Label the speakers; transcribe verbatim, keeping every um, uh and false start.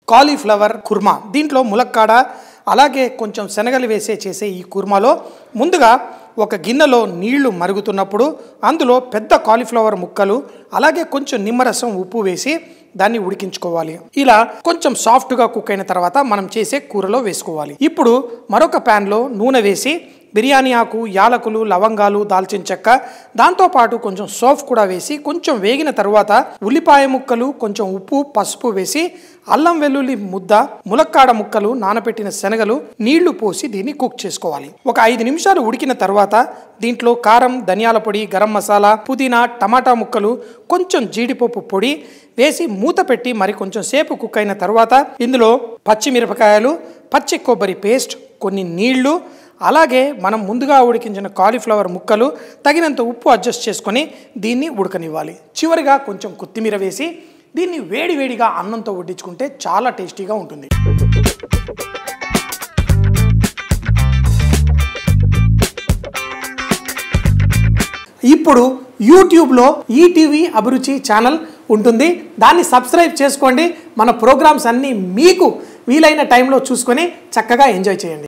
Speaker 1: Cauliflower kurma. దీంట్లో ములక్కాడ అలాగే కొంచెం శనగలు వేసే చేసే ఈ కుర్మాలో ముందుగా ఒక గిన్నెలో నీళ్లు మరుగుతున్నప్పుడు అందులో పెద్ద కాలీఫ్లవర్ ముక్కలు అలాగే కొంచెం నిమ్మరసం ఉప్పు వేసి దాన్ని ఉడికించుకోవాలి. ఇలా కొంచెం సాఫ్ట్గా కుక్ అయిన తర్వాత మనం చేసే కూరలో వేసుకోవాలి. ఇప్పుడు మరొక ప్యాన్లో నూనె వేసి బిర్యానీ ఆకు, యాలకులు, లవంగాలు, దాల్చిన చెక్క, దాంతోపాటు కొంచెం సోఫ్ కూడా వేసి కొంచెం వేగిన తర్వాత ఉల్లిపాయ ముక్కలు, కొంచెం ఉప్పు, పసుపు వేసి అల్లం వెల్లుల్లి ముద్ద, ములక్కాడ ముక్కలు, నానబెట్టిన శనగలు, నీళ్లు పోసి దీన్ని కుక్ చేసుకోవాలి. ఒక ఐదు నిమిషాలు ఉడికిన తర్వాత దీంట్లో కారం, ధనియాల పొడి, గరం మసాలా, పుదీనా, టమాటా ముక్కలు, కొంచెం జీడిపప్పు పొడి వేసి మూత పెట్టి మరి కొంచెం సేపు కుక్ అయిన తర్వాత ఇందులో పచ్చిమిరపకాయలు, పచ్చి కొబ్బరి పేస్ట్, కొన్ని నీళ్లు, అలాగే మనం ముందుగా ఉడికించిన కాలీఫ్లవర్ ముక్కలు, తగినంత ఉప్పు అడ్జస్ట్ చేసుకొని దీన్ని ఉడకనివ్వాలి. చివరిగా కొంచెం కొత్తిమీర వేసి దీన్ని వేడివేడిగా అన్నంతో వడ్డించుకుంటే చాలా టేస్టీగా ఉంటుంది. ఇప్పుడు యూట్యూబ్లో ఈటీవీ అభిరుచి ఛానల్ ఉంటుంది. దాన్ని సబ్స్క్రైబ్ చేసుకోండి. మన ప్రోగ్రామ్స్ అన్నీ మీకు వీలైన టైంలో చూసుకొని చక్కగా ఎంజాయ్ చేయండి.